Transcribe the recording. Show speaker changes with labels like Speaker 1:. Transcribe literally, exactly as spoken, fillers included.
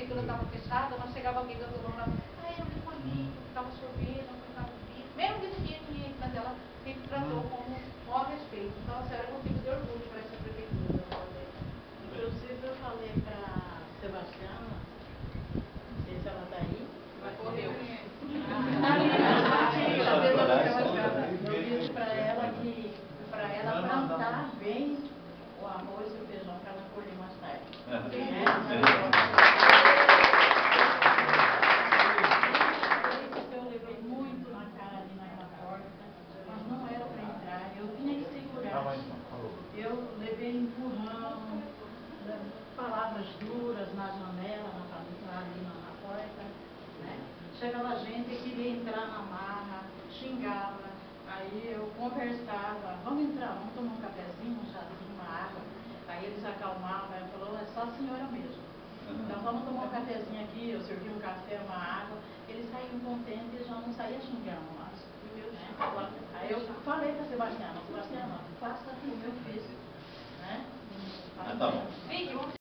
Speaker 1: xícara estava fechada, mas chegava alguém dando mão lá, ah, eu vi com a amiga, que estava chovendo, que estava frio. Mesmo que ninguém tinha isso, mas ela sempre tratou como maior respeito. Então, a senhora é motivo de orgulho para essa prefeitura.
Speaker 2: Inclusive, eu falei para a Sebastiana, não sei se ela está aí.
Speaker 1: Ela correu.
Speaker 2: Eu disse para ela que para ela plantar bem o arroz e o feijão para ela colher mais tarde. Né? Eu levei muito na cara ali naquela porta, mas não era para entrar, eu tinha que segurar. Eu levei empurrão, palavras duras na janela, na, ali na, na porta, né? Chegava gente que queria entrar na marra, xingava, aí eu conversava, vamos entrar, vamos tomar um cafezinho, um chazinho, uma água. Aí eles acalmavam, ela falou, é só a senhora mesmo. Então vamos tomar um cafezinho aqui, eu servi um café, uma água, eles saíam contentes e já não saíam xingando mais. Né? Aí eu falei para a Sebastiana, Sebastiana, faça como eu fiz. Né?
Speaker 3: Ah, tá bom.